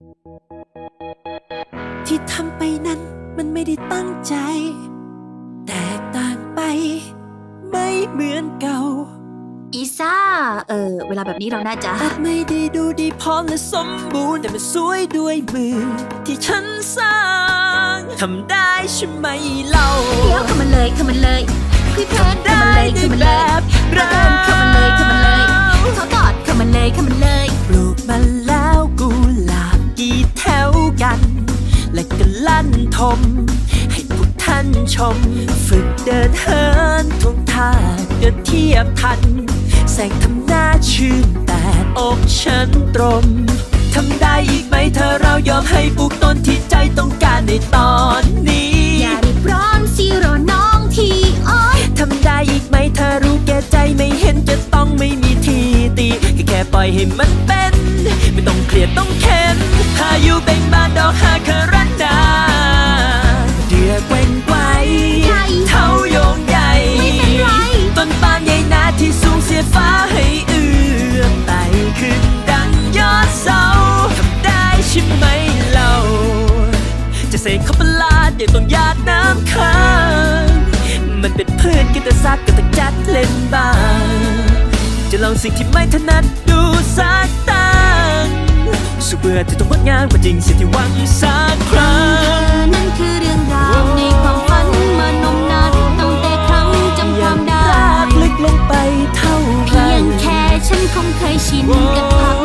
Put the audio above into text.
ที่ทำไปนั้นมันไม่ได้ตั้งใจแตกต่างไปไม่เหมือนเก่าอีซ่าเวลาแบบนี้เราน่าจะอาจไม่ได้ดูดีพร้อมและสมบูรณ์แต่มันสวยด้วยมือที่ฉันสร้างทำได้ใช่ไหมเล่าเดี๋ยวเข้ามาเลยเข้ามาเลยพี่เพชรเข้ามาเลยเข้ามาเลยเดินเข้ามาเลยเข้ามาเลยเขากอดเข้ามาเลยเข้ามาเลยปลูกมาแล้วกุหลาบกี่แถวกันและก็ลั่นทมให้พวกท่านชมฝึกเดินเหินท่วงท่าเดินเทียบทันแสงทำหน้าชื่นแต่อกฉันตรมทำได้อีกไหมเธอเรายอมให้ปลูกต้นที่ใจต้องการในตอนนี้อย่ารีบร้อนสิรอน้องทีอ้อยทำได้อีกไหมเธอรู้แก่ใจไม่เห็นจะต้องไม่มีทีตีแค่ปล่อยให้มันเป็นไม่ต้องเครียดต้องเข็นพายุเบ่งบานดอกหาครันดาเดือแกว่งไกวเท่าโยงใหญ่ต้นปาล์มใหญ่นาที่สูงเสียฟ้าให้เอื้อมไต่ขึ้นดังยอดเสาทำได้ใช่ไหมเล่าจะเสกเขาประหลาดอย่างต้นหญ้าน้ำค้างมันเป็นพืชกินแต่ซากก็ต้องจัดเล่นบ้างจะลองสิ่งที่ไม่ถนัดดูสักตั้งสุเบื่อที่ต้องงดงามกว่าจริงสิ่งที่หวังสักครั้งนั่นคือเรื่องราวในความฝันเมื่อนมนานตั้งแต่ครั้งจำความได้ลึกลงไปเท่าไรเพียงแค่ฉันคงเคยชินกับภาพ